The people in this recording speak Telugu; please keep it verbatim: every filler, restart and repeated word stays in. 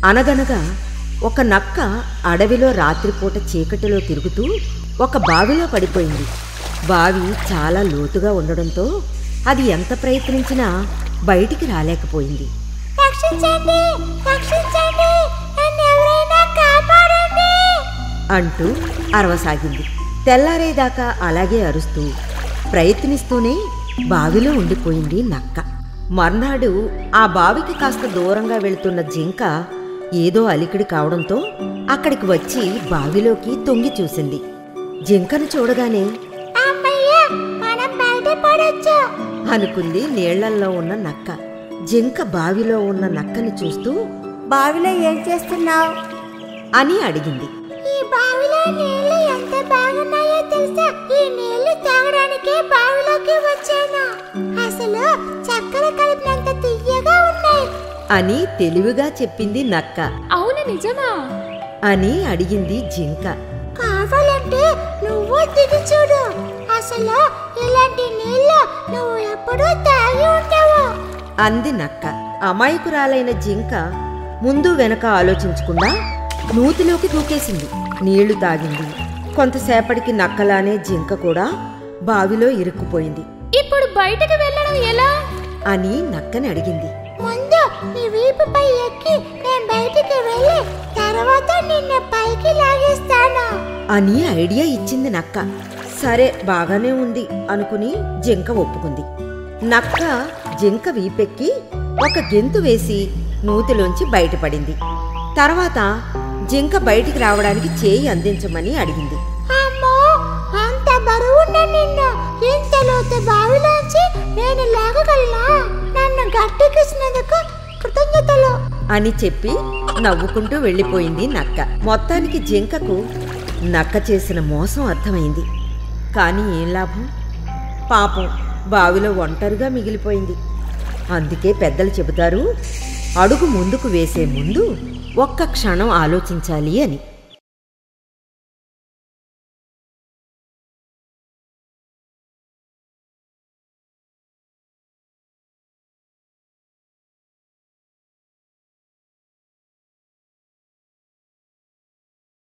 అనగనగా ఒక నక్క అడవిలో రాత్రిపూట చీకటిలో తిరుగుతూ ఒక బావిలో పడిపోయింది. బావి చాలా లోతుగా ఉండడంతో అది ఎంత ప్రయత్నించినా బయటికి రాలేకపోయింది. అంటూ అరవసాగింది. తెల్లారేదాకా అలాగే అరుస్తూ ప్రయత్నిస్తూనే బావిలో ఉండిపోయింది నక్క. మర్నాడు ఆ బావికి కాస్త దూరంగా వెళుతున్న జింక ఏదో అలికిడి కావడంతో అక్కడికి వచ్చి బావిలోకి తొంగి చూసింది. జింకను చూడగానే అనుకుంది నీళ్లల్లో ఉన్న నక్క. జింక బావిలో ఉన్న నక్కని చూస్తూ బావిలో ఏం చేస్తున్నావు అని అడిగింది. ఈ బావిలో నీళ్లు ఎంత బాగున్నాయో తెలుసా? ఈ నీళ్లు తాగడానికే బావిలోకి వచ్చాను. అసలు చక్కెర కలిపినంత తియ్యగా ఉన్నాయి అని తెలివిగా చెప్పింది నక్క. అవును నిజమా అని అడిగింది జింక. కావాలంటే నువ్వు దిగి చూడు. అసలు ఇలాంటి నీళ్లు నువ్వు ఎప్పుడూ తాగి ఉంటావు అంది నక్క. అమాయకురాలైన జింక ముందు వెనక ఆలోచించకుండా నూతిలోకి దూకేసింది. నీళ్లు తాగింది. కొంతసేపటికి నక్కలానే జింక కూడా బావిలో ఇరుక్కుపోయింది. ఇప్పుడు బయటకు వెళ్ళడం ఎలా అని నక్కని అడిగింది. ముందు నీ వీపుపై ఎక్కి నేను బయటికి వెళ్ళి తర్వాత నిన్ను పైకి లాగేస్తాను అని ఐడియా ఇచ్చింది నక్క. సరే బాగానే ఉంది అనుకుని జింక ఒప్పుకుంది. నక్క జింక వీపెక్కి ఒక గెంతు వేసి నూతిలోంచి బయటపడింది. తర్వాత జింక బయటికి రావడానికి చేయి అందించమని అడిగింది. అమ్మో, అంత బరువున్న నిన్ను ఇంత లోతు బావిలోంచి నేను లాగగలనా? నన్ను గట్టెక్కించినందుకు కృతజ్ఞతలు అని చెప్పి నవ్వుకుంటూ వెళ్ళిపోయింది నక్క. మొత్తానికి జింకకు నక్క చేసిన మోసం అర్థమైంది. కానీ ఏం లాభం? పాపం బావిలో ఒంటరిగా మిగిలిపోయింది. అందుకే పెద్దలు చెబుతారు, అడుగు ముందుకు వేసే ముందు ఒక్క క్షణం ఆలోచించాలి అని.